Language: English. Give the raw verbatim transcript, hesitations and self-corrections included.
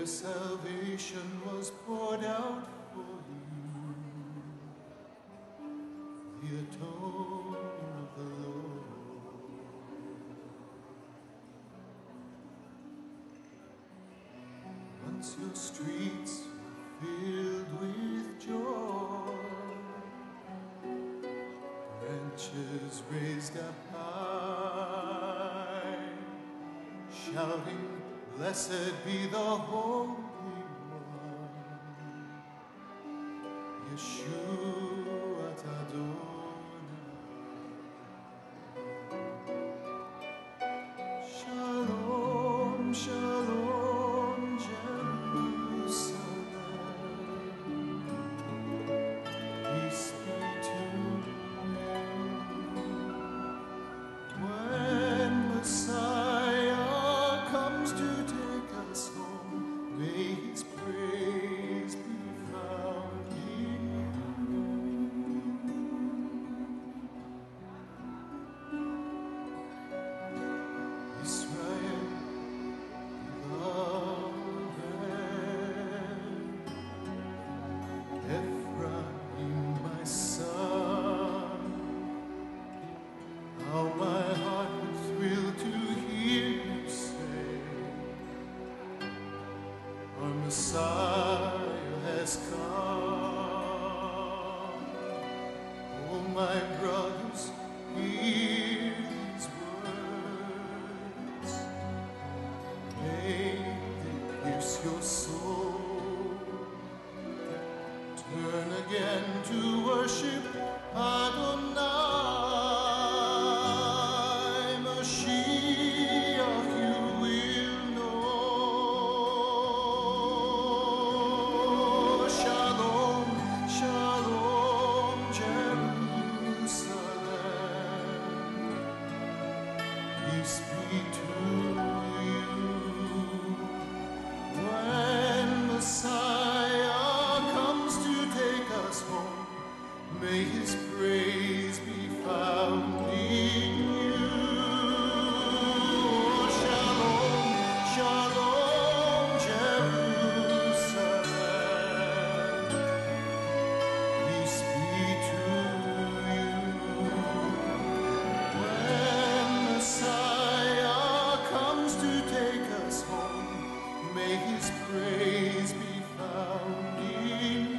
where salvation was poured out for you, the atonement of the Lord. Once your streets were filled with joy, branches raised up high, shouting, "Blessed be the Holy One, Yeshua Adonai." Shalom, shalom, Jerusalem. Peace be to you. When Messiah comes to take us home, may His praise be found in you. Israel, beloved, Ephraim, my son, how my heart would thrill to hear you say, our Messiah has come. Oh, my brothers, hear these words. May they pierce your soul. Turn again to worship Adonai, Mashiach you will know. Shalom, shalom, Jerusalem. Peace be to you. When Messiah comes to take us home, may His praise be found in you. Shalom, shalom, Jerusalem. Peace be to you. When Messiah comes to take us home, may His praise be found in you.